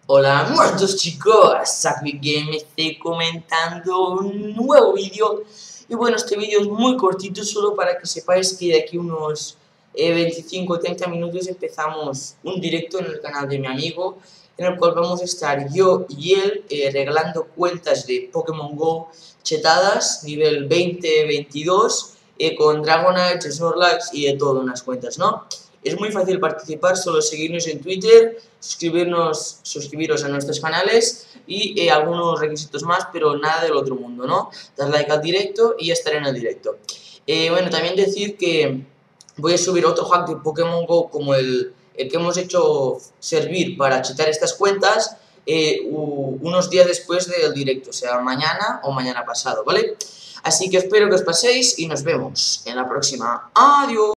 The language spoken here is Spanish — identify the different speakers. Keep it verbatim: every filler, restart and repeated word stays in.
Speaker 1: Hola, muertos chicos, Sackbit Game, estoy comentando un nuevo vídeo. Y bueno, este vídeo es muy cortito, solo para que sepáis que de aquí unos eh, veinticinco o treinta minutos empezamos un directo en el canal de mi amigo, en el cual vamos a estar yo y él eh, regalando cuentas de Pokémon GO chetadas, nivel veinte veintidós, eh, con Dragonite, Snorlax y de todo, unas cuentas, ¿no? Es muy fácil participar, solo seguirnos en Twitter, suscribirnos, suscribiros a nuestros canales y eh, algunos requisitos más, pero nada del otro mundo, ¿no? Dar like al directo y estar en el directo. Eh, bueno, también decir que voy a subir otro hack de Pokémon GO como el, el que hemos hecho servir para chetar estas cuentas eh, unos días después del directo, o sea, mañana o mañana pasado, ¿vale? Así que espero que os paséis y nos vemos en la próxima. ¡Adiós!